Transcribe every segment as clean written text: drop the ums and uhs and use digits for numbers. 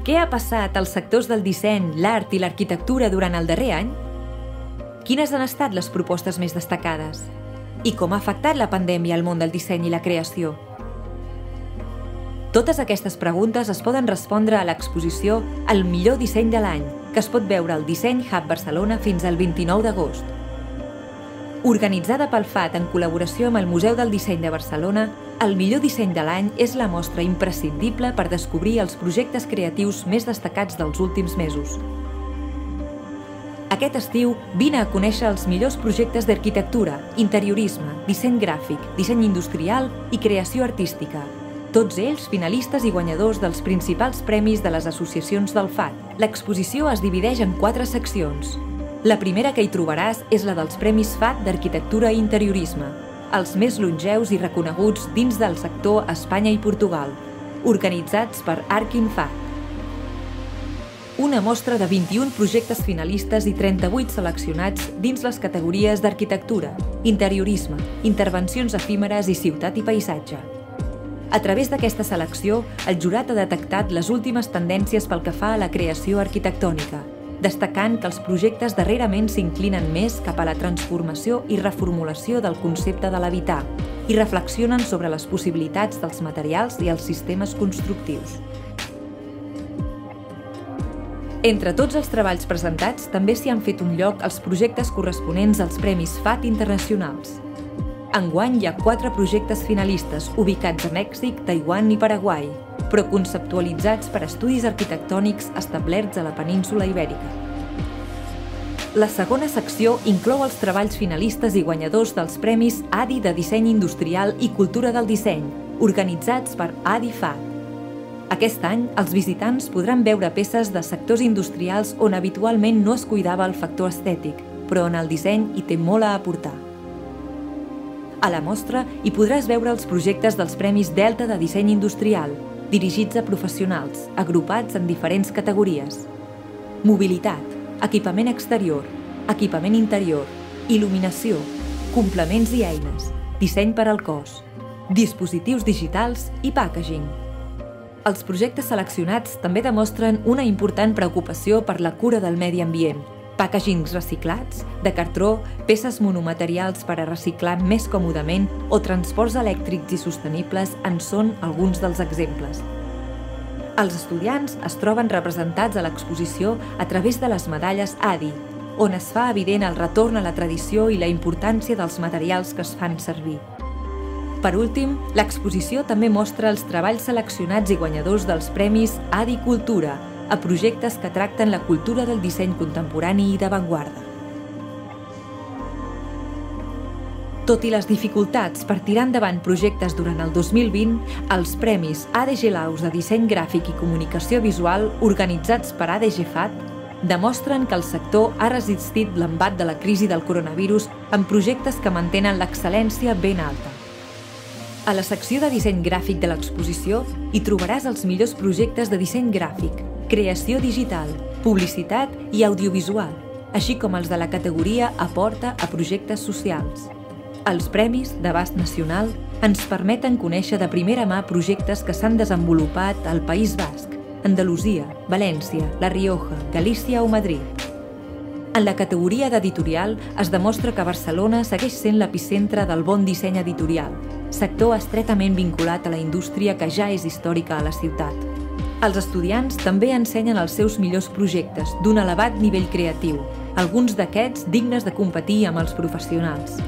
Què ha passat als sectors del disseny, l'art i l'arquitectura durant el darrer any? Quines han estat les propostes més destacades? I com ha afectat la pandèmia al món del disseny i la creació? Totes aquestes preguntes es poden respondre a l'exposició El millor disseny de l'any, que es pot veure al Design Hub Barcelona fins al 29 d'agost. Organitzada pel FAT en col·laboració amb el Museu del Disseny de Barcelona, el millor disseny de l'any és la mostra imprescindible per descobrir els projectes creatius més destacats dels últims mesos. Aquest estiu, vine a conèixer els millors projectes d'arquitectura, interiorisme, disseny gràfic, disseny industrial i creació artística. Tots ells finalistes i guanyadors dels principals premis de les associacions del FAT. L'exposició es divideix en 4 seccions. La primera que hi trobaràs és la dels Premis FAT d'Arquitectura i Interiorisme, els més longeus i reconeguts dins del sector a Espanya i Portugal, organitzats per Arkin FAT. Una mostra de 21 projectes finalistes i 38 seleccionats dins les categories d'arquitectura, interiorisme, intervencions efímeres i ciutat i paisatge. A través d'aquesta selecció, el jurat ha detectat les últimes tendències pel que fa a la creació arquitectònica, destacant que els projectes darrerament s'inclinen més cap a la transformació i reformulació del concepte de l'habitar i reflexionen sobre les possibilitats dels materials i els sistemes constructius. Entre tots els treballs presentats, també s'hi han fet un lloc els projectes corresponents als Premis FAT internacionals. Enguany hi ha 4 projectes finalistes ubicats a Mèxic, Taiwan i Paraguai, però conceptualitzats per estudis arquitectònics establerts a la península Ibèrica. La segona secció inclou els treballs finalistes i guanyadors dels Premis ADI de Disseny Industrial i Cultura del Disseny, organitzats per ADI FAT. Aquest any, els visitants podran veure peces de sectors industrials on habitualment no es cuidava el factor estètic, però on el disseny hi té molt a aportar. A la mostra hi podràs veure els projectes dels Premis Delta de Disseny Industrial, dirigits a professionals, agrupats en diferents categories. Mobilitat, equipament exterior, equipament interior, il·luminació, complements i eines, disseny per al cos, dispositius digitals i packaging. Els projectes seleccionats també demostren una important preocupació per la cura del medi ambient, packagings reciclats, de cartró, peces monomaterials per a reciclar més còmodament o transports elèctrics i sostenibles en són alguns dels exemples. Els estudiants es troben representats a l'exposició a través de les medalles ADI, on es fa evident el retorn a la tradició i la importància dels materials que es fan servir. Per últim, l'exposició també mostra els treballs seleccionats i guanyadors dels Premis ADI Cultura, a projectes que tracten la cultura del disseny contemporani i d'avantguarda. Tot i les dificultats per tirar endavant projectes durant el 2020, els Premis ADG Laus de Disseny Gràfic i Comunicació Visual, organitzats per ADG FAT, demostren que el sector ha resistit l'embat de la crisi del coronavirus amb projectes que mantenen l'excel·lència ben alta. A la secció de disseny gràfic de l'exposició hi trobaràs els millors projectes de disseny gràfic, creació digital, publicitat i audiovisual, així com els de la categoria Aporta a projectes socials. Els premis, d'abast nacional, ens permeten conèixer de primera mà projectes que s'han desenvolupat al País Basc, Andalusia, València, La Rioja, Galícia o Madrid. En la categoria d'editorial es demostra que Barcelona segueix sent l'epicentre del bon disseny editorial, sector estretament vinculat a la indústria que ja és històrica a la ciutat. Els estudiants també ensenyen els seus millors projectes d'un elevat nivell creatiu, alguns d'aquests dignes de competir amb els professionals.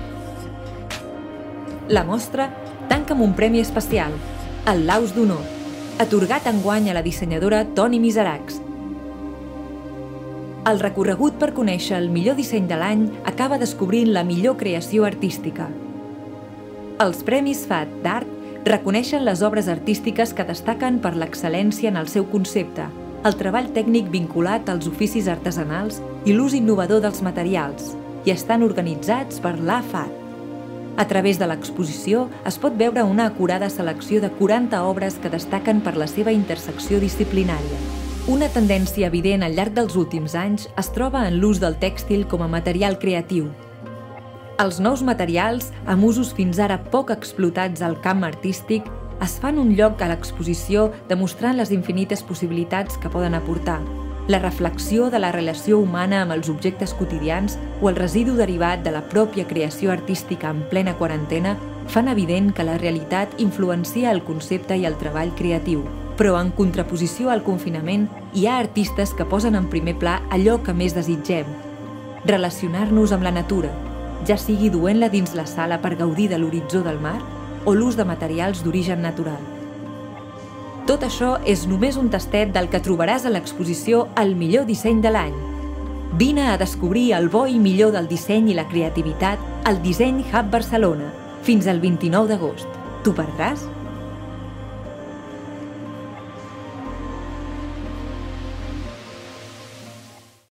La mostra tanca amb un premi especial, el Laus d'Honor, atorgat enguany a la dissenyadora Toni Miseracs. El recorregut per conèixer el millor disseny de l'any acaba descobrint la millor creació artística. Els Premis FAT d'Art reconeixen les obres artístiques que destaquen per l'excel·lència en el seu concepte, el treball tècnic vinculat als oficis artesanals i l'ús innovador dels materials, i estan organitzats per l'AFAT. A través de l'exposició es pot veure una acurada selecció de 40 obres que destaquen per la seva intersecció disciplinària. Una tendència evident al llarg dels últims anys es troba en l'ús del tèxtil com a material creatiu. Els nous materials, amb usos fins ara poc explotats al camp artístic, es fan un lloc a l'exposició demostrant les infinites possibilitats que poden aportar, la reflexió de la relació humana amb els objectes quotidians o el residu derivat de la pròpia creació artística en plena quarantena fan evident que la realitat influencia el concepte i el treball creatiu. Però en contraposició al confinament, hi ha artistes que posen en primer pla allò que més desitgem: relacionar-nos amb la natura, ja sigui duent-la dins la sala per gaudir de l'horitzó del mar o l'ús de materials d'origen natural. Tot això és només un tastet del que trobaràs a l'exposició El millor disseny de l'any. Vine a descobrir el bo i millor del disseny i la creativitat al Design Hub Barcelona fins al 29 d'agost. T'ho perdràs?